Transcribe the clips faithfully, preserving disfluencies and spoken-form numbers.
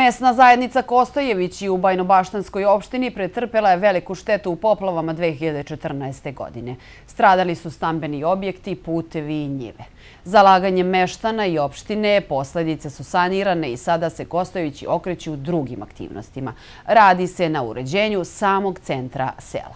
Mesna zajednica Kostojevići u Bajnobaštanskoj opštini pretrpela je veliku štetu u poplavama dve hiljade četrnaeste. godine. Stradali su stambeni objekti, putevi i njive. Zalaganjem meštana i opštine posledice su sanirane i sada se Kostojevići okreću drugim aktivnostima. Radi se na uređenju samog centra sela.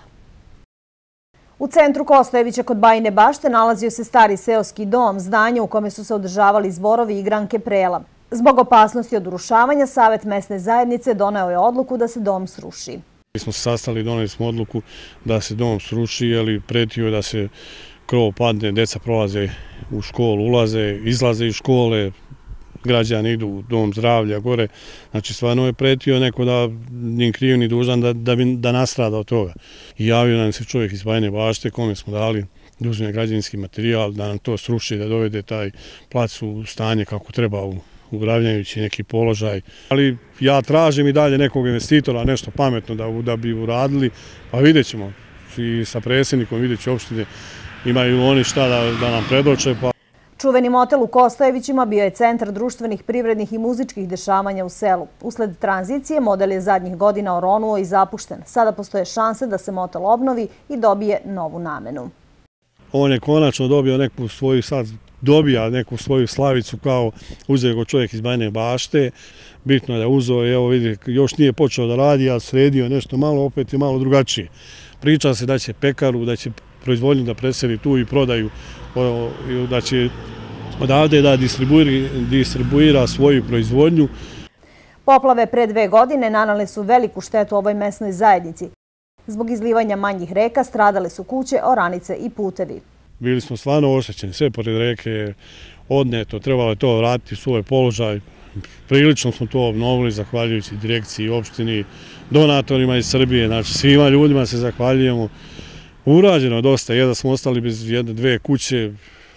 U centru Kostojevića kod Bajine Bašte nalazio se stari seoski dom, zdanje u kome su se održavali zborovi i igranke prela. Zbog opasnosti od urušavanja, Savet mesne zajednice doneo je odluku da se dom sruši. Mi smo se sastali i doneli smo odluku da se dom sruši, jer pretio da se krov padne, deca prolaze u školu, ulaze, izlaze iz škole, građani idu u dom zdravlja gore. Znači, stvarno je pretio neko da nije kriv ni dužan da, da, bi, da nastrada od toga. I javio nam se čovjek iz Bajine Bašte kome smo dali da uzme građevinski materijal, da nam to sruši, da dovede taj plac u stanje kako treba u upravljajući neki položaj. Ali ja tražim i dalje nekog investitora, nešto pametno da, da bi uradili, pa vidjet ćemo. I sa predsjednikom vidjet će opštine imaju oni šta da, da nam predoče. Pa... Čuveni motel u Kostojevićima bio je centar društvenih, privrednih i muzičkih dešavanja u selu. Usled tranzicije model je zadnjih godina oronuo i zapušten. Sada postoje šanse da se motel obnovi i dobije novu namenu. On je konačno dobio neku svoju sad dobija neku svoju slavicu kao uzeo go čovjek iz Bajine Bašte. Bitno je da uzeo, evo vidi, još nije počeo da radi, a sredio nešto malo, opet je malo drugačije. Priča se da će pekaru, da će proizvodnju da preseli tu i prodaju, da će odavde da distribuira svoju proizvodnju. Poplave pre dve godine nanale su veliku štetu ovoj mesnoj zajednici. Zbog izlivanja manjih reka stradale su kuće, oranice i putevi. Bili smo stvarno oštećeni, sve pored reke je odneto, trebalo je to vratiti u svoj položaj. Prilično smo to obnovili, zahvaljujući direkciji, opštini, donatorima iz Srbije, znači svima ljudima se zahvaljujemo. Urađeno je dosta, jedva smo ostali bez jedne, dve kuće.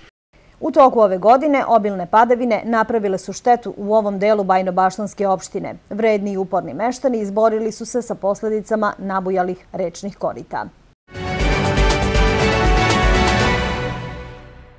U toku ove godine obilne padavine napravile su štetu u ovom delu Bajnobaštanske opštine. Vredni i uporni meštani izborili su se sa posljedicama nabujalih rečnih korita.